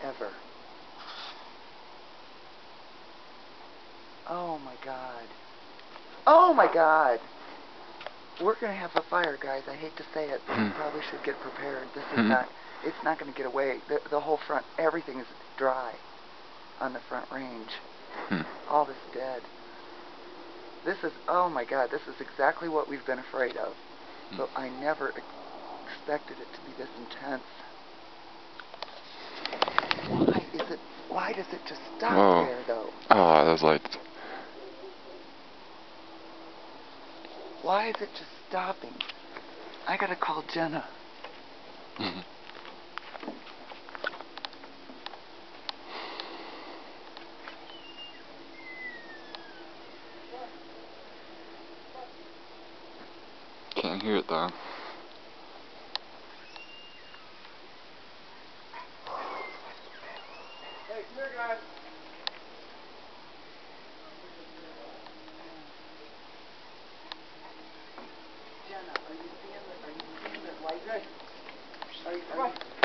ever. Oh my God. Oh my God. We're going to have a fire, guys. I hate to say it, but you probably should get prepared. This is not, it's not going to get away. The whole front, everything is dry on the front range. All this dead. This is, oh my God, this is exactly what we've been afraid of. But I never expected it to be this intense. Why does it just stop there, though? Oh, those lights. Why is it just stopping? I gotta call Jenna. Can't hear it though. Hey, come here, guys. Jenna, are you seeing the light? Hey, come on.